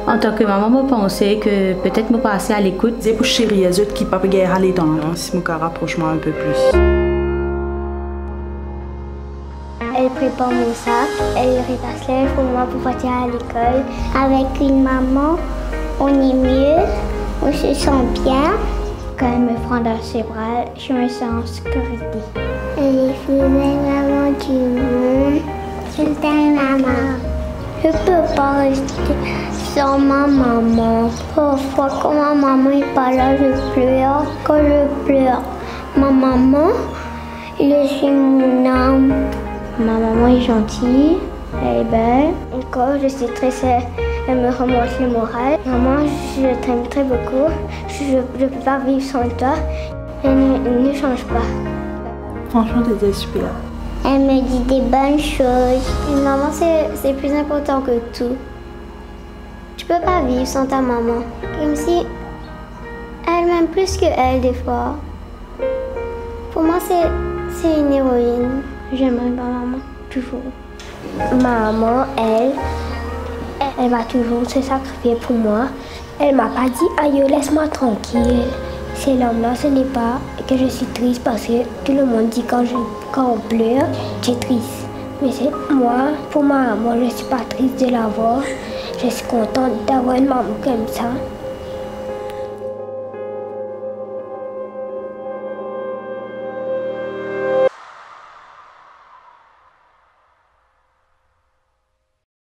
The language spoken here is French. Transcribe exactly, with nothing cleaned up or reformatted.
En tant que maman, je pensais que peut-être me passer à l'écoute. C'est pour chérie, les autres qui ne peuvent pas aller dans si je me rapproche un peu plus. Elle prépare mon sac, elle repasse l'air pour moi pour partir à l'école. Avec une maman, on est mieux, on se sent bien. Quand elle me prend dans ses bras, je me sens en sécurité. Elle est la plus belle maman du monde. Je t'aime, maman. Je peux pas rester sans ma maman. Parfois, quand ma maman n'est pas là, je pleure. Quand je pleure, ma maman, je suis mon âme. Ma maman est gentille, elle est belle. Et quand je suis stressée, elle me remonte le moral. Maman, je t'aime très beaucoup. Je ne peux pas vivre sans toi. Elle ne, ne change pas. Franchement, tu étais super. Elle me dit des bonnes choses. Une maman, c'est plus important que tout. Tu peux pas vivre sans ta maman. Comme si elle m'aime plus que elle des fois. Pour moi, c'est une héroïne. J'aimerais ma maman, toujours. Ma maman, elle, elle va toujours se sacrifier pour moi. Elle m'a pas dit, aïe, laisse-moi tranquille. C'est l'homme-là, ce n'est pas que je suis triste parce que tout le monde dit quand, je, quand on pleure, tu es triste. Mais c'est moi, pour ma maman, je ne suis pas triste de l'avoir. Je suis contente d'avoir une maman comme ça.